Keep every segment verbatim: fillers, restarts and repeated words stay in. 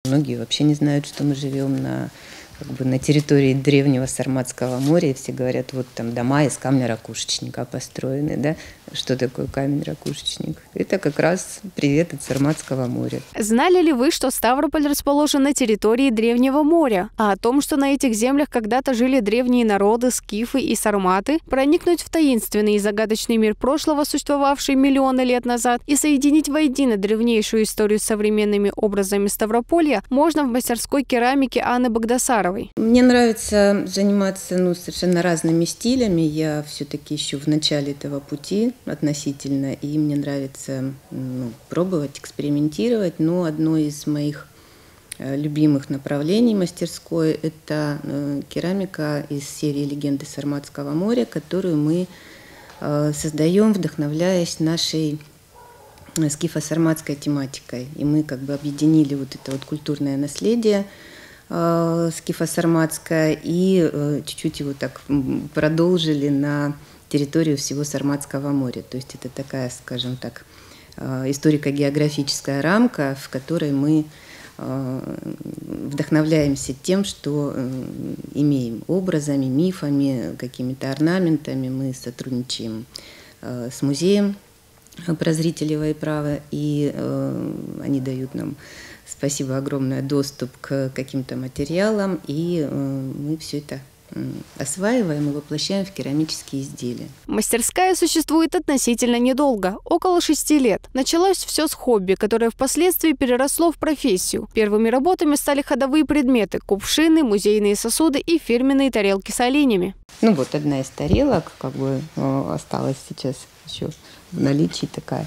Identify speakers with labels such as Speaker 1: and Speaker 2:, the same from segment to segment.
Speaker 1: Многие вообще не знают, что мы живем на, как бы, на территории древнего Сарматского моря. И все говорят, вот там дома из камня-ракушечника построены. Да? Что такое камень-ракушечник? Это как раз привет от Сарматского моря.
Speaker 2: Знали ли вы, что Ставрополь расположен на территории Древнего моря? А о том, что на этих землях когда-то жили древние народы, скифы и сарматы, проникнуть в таинственный и загадочный мир прошлого, существовавший миллионы лет назад, и соединить воедино древнейшую историю с современными образами Ставрополья можно в мастерской керамики Анны Багдасаровой.
Speaker 1: Мне нравится заниматься ну, совершенно разными стилями. Я все-таки еще в начале этого пути относительно, и мне нравится ну, пробовать, экспериментировать, но одно из моих э, любимых направлений мастерской – это э, керамика из серии «Легенды Сарматского моря», которую мы э, создаем, вдохновляясь нашей скифо-сарматской тематикой. И мы как бы объединили вот это вот культурное наследие э, скифо-сарматское и э, чуть-чуть его так продолжили на территорию всего Сарматского моря. То есть это такая, скажем так, историко-географическая рамка, в которой мы вдохновляемся тем, что имеем образами, мифами, какими-то орнаментами. Мы сотрудничаем с музеем Прозрителева и права, и они дают нам, спасибо огромное, доступ к каким-то материалам, и мы все это осваиваем и воплощаем в керамические изделия.
Speaker 2: Мастерская существует относительно недолго, около шести лет. Началось все с хобби, которое впоследствии переросло в профессию. Первыми работами стали ходовые предметы – кувшины, музейные сосуды и фирменные тарелки с оленями.
Speaker 1: Ну вот одна из тарелок, как бы осталась сейчас еще в наличии такая.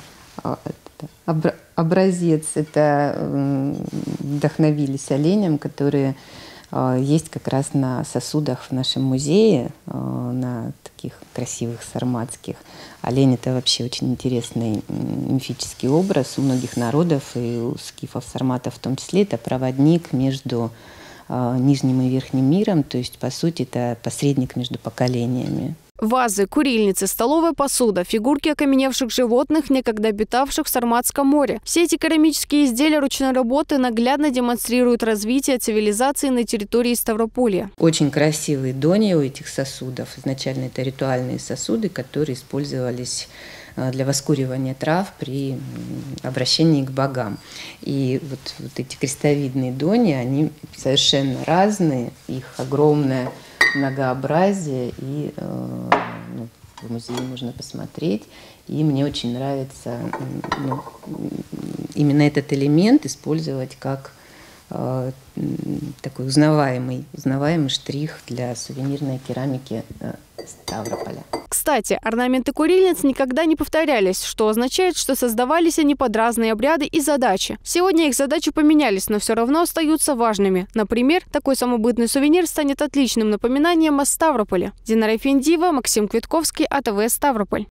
Speaker 1: Образец, это вдохновились оленем, которые есть как раз на сосудах в нашем музее, на таких красивых сарматских. Олень – это вообще очень интересный мифический образ у многих народов, и у скифов, сарматов в том числе. Это проводник между нижним и верхним миром, то есть, по сути, это посредник между поколениями.
Speaker 2: Вазы, курильницы, столовая посуда, фигурки окаменевших животных, некогда обитавших в Сарматском море. Все эти керамические изделия ручной работы наглядно демонстрируют развитие цивилизации на территории Ставрополья.
Speaker 1: Очень красивые дони у этих сосудов. Изначально это ритуальные сосуды, которые использовались для воскуривания трав при обращении к богам. И вот, вот эти крестовидные дони, они совершенно разные, их огромное многообразие, и э, ну, в музее можно посмотреть. И мне очень нравится ну, именно этот элемент использовать как э, такой узнаваемый, узнаваемый штрих для сувенирной керамики э, Ставрополя.
Speaker 2: Кстати, орнаменты курильниц никогда не повторялись, что означает, что создавались они под разные обряды и задачи. Сегодня их задачи поменялись, но все равно остаются важными. Например, такой самобытный сувенир станет отличным напоминанием о Ставрополе. Динара Эфендиева, Максим Квитковский, АТВ Ставрополь.